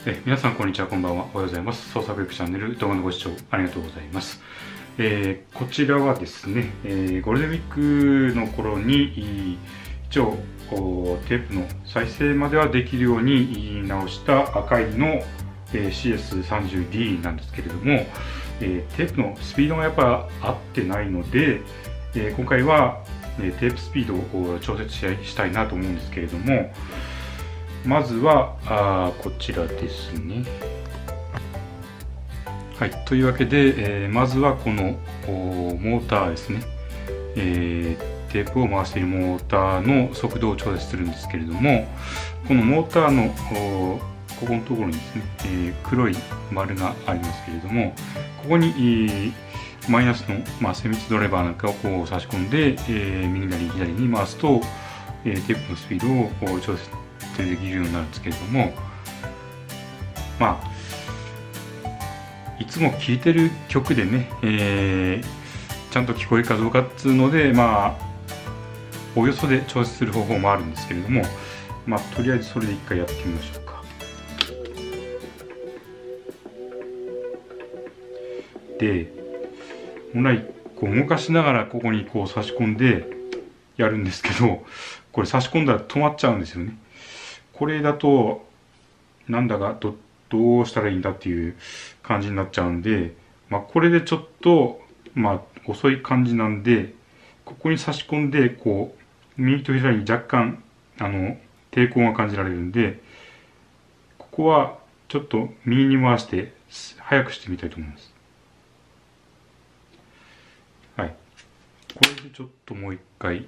皆さんこんにちは、こんばんは、おはようございます。創作育チャンネル動画のご視聴ありがとうございます。こちらはですね、ゴールデンウィークの頃に一応テープの再生まではできるように直した赤いの CS30D なんですけれども、テープのスピードがやっぱ合ってないので、今回はテープスピードを調節したいなと思うんですけれども、まずはこちらですね。はい、というわけで、まずはこのモーターですね、テープを回しているモーターの速度を調節するんですけれども、このモーターのここのところにですね、黒い丸がありますけれども、ここにマイナスの、精密ドライバーなんかをこう差し込んで、右なり左に回すと、テープのスピードを調節できるようになるんですけれども、いつも聴いてる曲でね、ちゃんと聞こえるかどうかっていうので、およそで調節する方法もあるんですけれども、とりあえずそれで一回やってみましょうか。で、本来こう動かしながらここにこう差し込んでやるんですけど、これ差し込んだら止まっちゃうんですよね。これだとなんだかどうしたらいいんだっていう感じになっちゃうんで、これでちょっと遅い感じなんで、ここに差し込んでこう右と左に若干抵抗が感じられるんで、ここはちょっと右に回して速くしてみたいと思います。はい、これでちょっともう一回。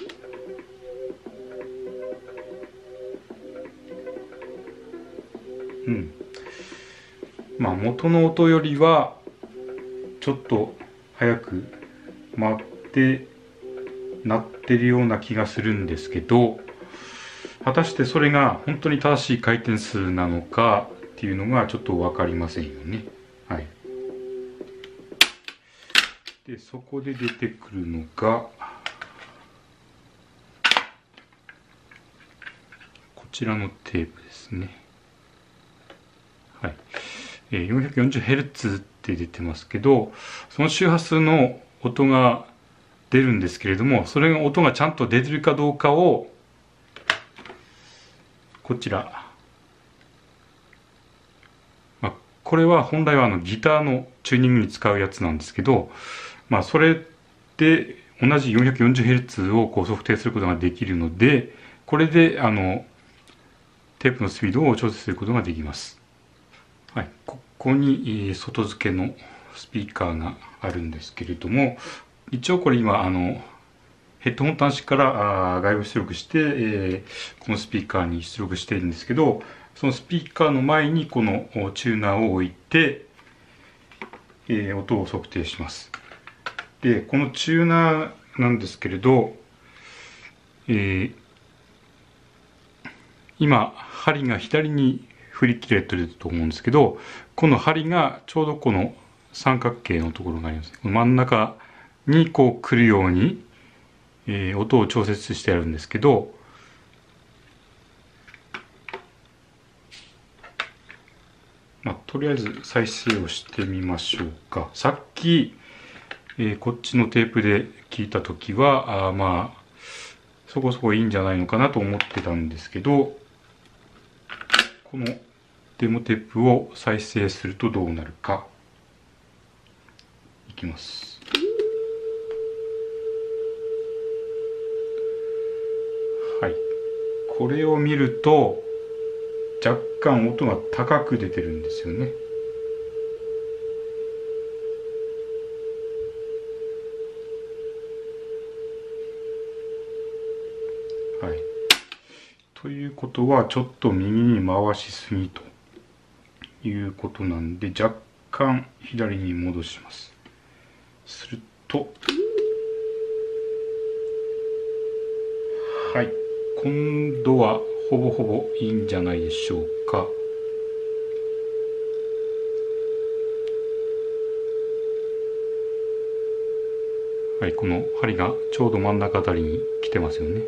元の音よりはちょっと早く回って鳴ってるような気がするんですけど、果たしてそれが本当に正しい回転数なのかっていうのがちょっと分かりませんよね。はい。で、そこで出てくるのがこちらのテープですね。はい。440Hz って出てますけど、その周波数の音が出るんですけれども、それが音がちゃんと出てるかどうかをこちら、これは本来はギターのチューニングに使うやつなんですけど、それで同じ 440Hz をこう測定することができるので、これでテープのスピードを調節することができます。はい、ここに外付けのスピーカーがあるんですけれども、一応これ今ヘッドホン端子から外部出力して、このスピーカーに出力しているんですけど、そのスピーカーの前にこのチューナーを置いて、音を測定します。で、このチューナーなんですけれど、今針が左に振り切れてると思うんですけど、この針がちょうどこの三角形のところがあります。真ん中にこう来るように、音を調節してあるんですけど、とりあえず再生をしてみましょうか。さっき、こっちのテープで聞いた時はそこそこいいんじゃないのかなと思ってたんですけど、このデモテープを再生するとどうなるか。いきます。はい、これを見ると若干音が高く出てるんですよね。はい、ということはちょっと右に回しすぎということなんで、若干左に戻します。すると、はい、今度はほぼほぼいいんじゃないでしょうか。はい、この針がちょうど真ん中あたりに来てますよね。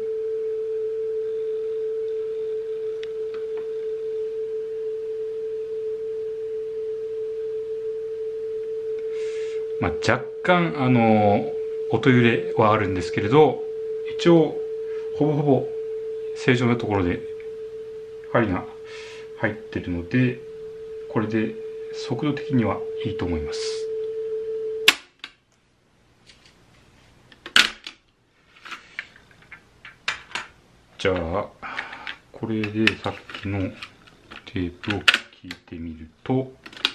若干音揺れはあるんですけれど、一応ほぼほぼ正常なところで針が入ってるので、これで速度的にはいいと思います。じゃあこれでさっきのテープを聞いてみると、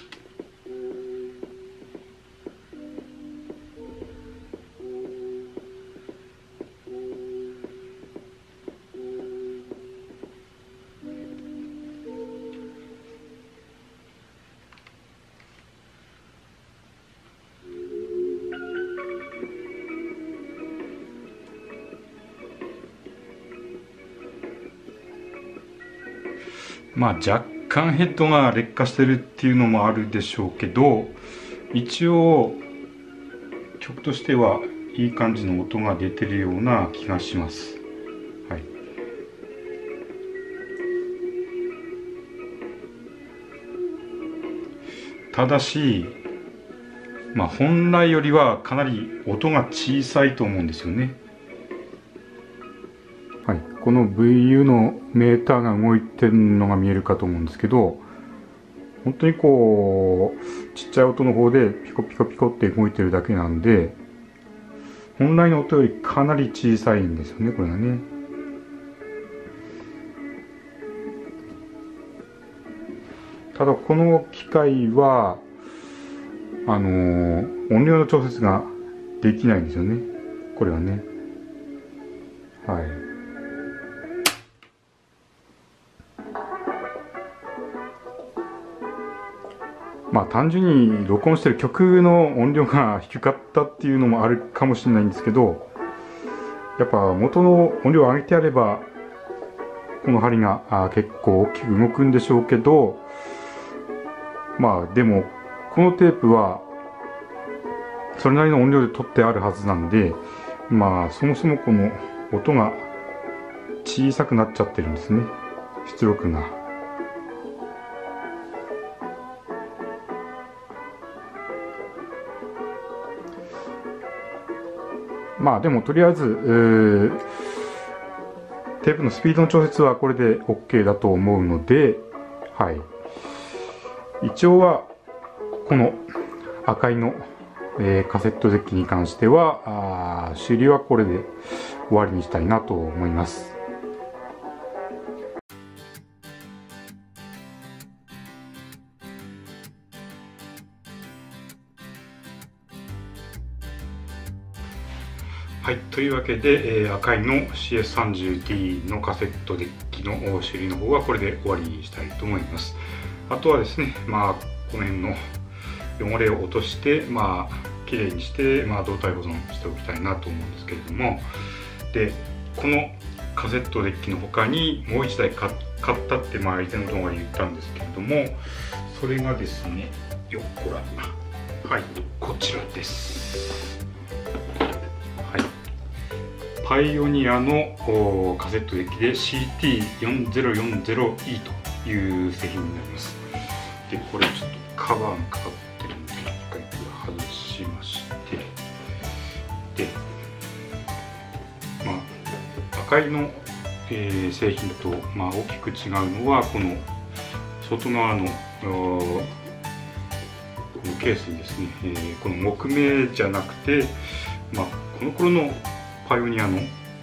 若干ヘッドが劣化してるっていうのもあるでしょうけど、一応曲としてはいい感じの音が出てるような気がします。はい。ただし、本来よりはかなり音が小さいと思うんですよね。はい、この VU のメーターが動いてるのが見えるかと思うんですけど、本当にこうちっちゃい音の方でピコピコピコって動いてるだけなんで、本来の音よりかなり小さいんですよね、これがね。ただこの機械は音量の調節ができないんですよね、これはね。はい。単純に録音してる曲の音量が低かったっていうのもあるかもしれないんですけど、やっぱ元の音量を上げてやればこの針が結構大きく動くんでしょうけど、でもこのテープはそれなりの音量で取ってあるはずなんで、そもそもこの音が小さくなっちゃってるんですね、出力が。でもとりあえずテープのスピードの調節はこれで OK だと思うので、はい、一応はこの赤いの、カセットデッキに関しては修理はこれで終わりにしたいなと思います。はい、というわけで、赤いの CS30D のカセットデッキの修理の方はこれで終わりにしたいと思います。あとはですね、この辺の汚れを落としてきれいにして、動体保存しておきたいなと思うんですけれども、でこのカセットデッキの他にもう1台買ったって以前の動画で言ったんですけれども、それがですね、よっこら、はい、こちらです。パイオニアのカセットデッキで CT4040E という製品になります。でこれちょっとカバーがかかってるので一回これ外しまして、で赤いの、製品と大きく違うのはこの外側のこのケースにですね、この木目じゃなくて、この頃のパイオニアの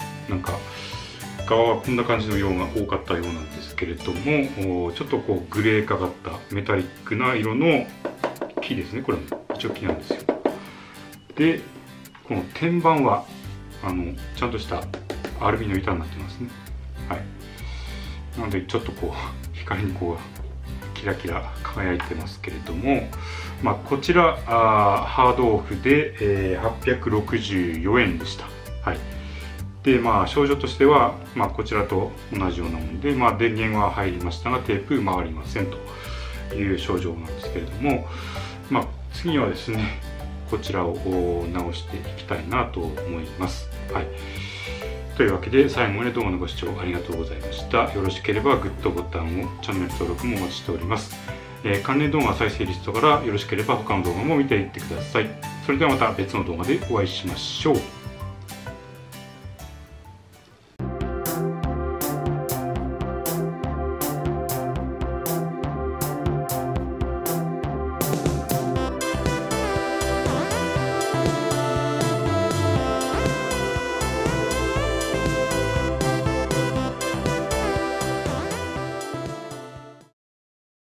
側はこんな感じの色が多かったようなんですけれども、ちょっとこうグレーかかったメタリックな色の木ですね。これも一応木なんですよ。でこの天板はちゃんとしたアルミの板になってますね。はい、なのでちょっとこう光にこうキラキラ輝いてますけれども、こちらハードオフで、864円でした。はい、で症状としては、こちらと同じようなもので、電源は入りましたがテープ回りませんという症状なんですけれども、次はですねこちらを直していきたいなと思います。はい、というわけで最後まで動画のご視聴ありがとうございました。よろしければグッドボタンを、チャンネル登録もお待ちしております。 関連動画再生リストからよろしければ他の動画も見ていってください。それではまた別の動画でお会いしましょう。